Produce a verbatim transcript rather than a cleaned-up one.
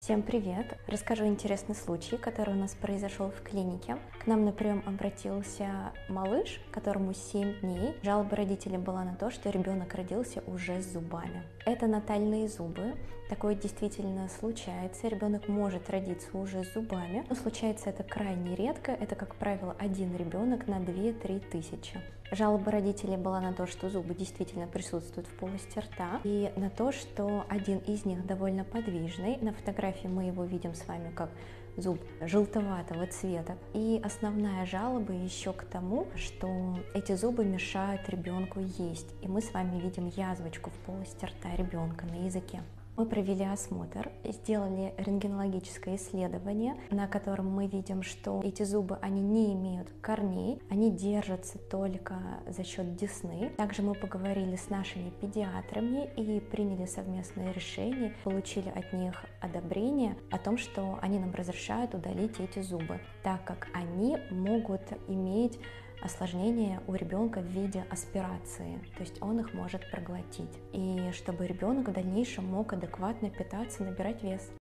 Всем привет! Расскажу интересный случай, который у нас произошел в клинике. К нам на прием обратился малыш, которому семь дней. Жалоба родителей была на то, что ребенок родился уже с зубами. Это натальные зубы. Такое действительно случается. Ребенок может родиться уже с зубами, но случается это крайне редко. Это, как правило, один ребенок на две-три тысячи. Жалоба родителей была на то, что зубы действительно присутствуют в полости рта, и на то, что один из них довольно подвижный. На фотографии мы его видим с вами как зуб желтоватого цвета. И основная жалоба еще к тому, что эти зубы мешают ребенку есть. И мы с вами видим язвочку в полости рта ребенка на языке. Мы провели осмотр, сделали рентгенологическое исследование, на котором мы видим, что эти зубы, они не имеют корней, они держатся только за счет десны. Также мы поговорили с нашими педиатрами и приняли совместное решение, получили от них одобрение о том, что они нам разрешают удалить эти зубы, так как они могут иметь осложнения у ребенка в виде аспирации, то есть он их может проглотить, и чтобы ребенок в дальнейшем мог адекватно питаться, набирать вес.